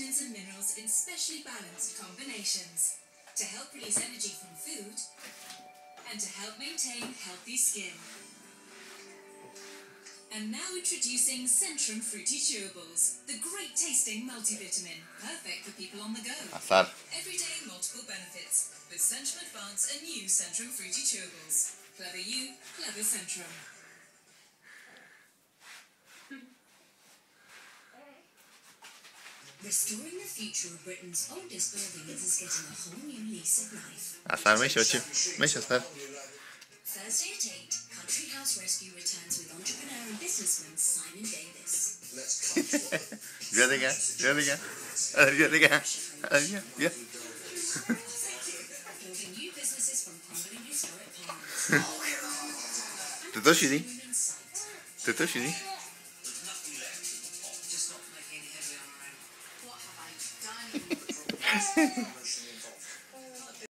vitamins and minerals in specially balanced combinations to help release energy from food and to help maintain healthy skin. And now introducing Centrum Fruity Chewables, the great tasting multivitamin, perfect for people on the go. Every day, multiple benefits with Centrum Advance and new Centrum Fruity Chewables. Clever you, clever Centrum. Restoring the future of Britain's oldest buildings is getting a whole new lease of life. Thursday at 8, Country House Rescue returns with entrepreneur and businessman Simon Davis. Do it again. Yeah. Building new businesses from crumbling historic piles. What have I done?